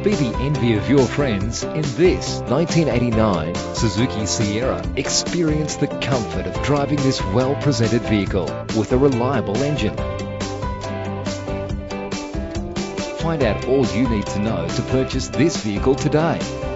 Be the envy of your friends in this 1989 Suzuki Sierra. Experience the comfort of driving this well-presented vehicle with a reliable engine. Find out all you need to know to purchase this vehicle today.